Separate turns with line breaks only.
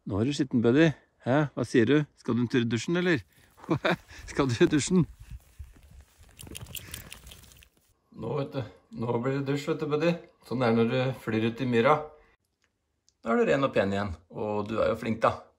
Nå er du skitten, buddy. Hæ? Hva sier du? Skal du en tur i dusjen, eller? Skal du i dusjen? Nå, vet du. Nå blir det dusj, vet du, buddy. Sånn er det når du flyr ut i myra. Da er du ren og pen igjen. Og du er jo flink, da.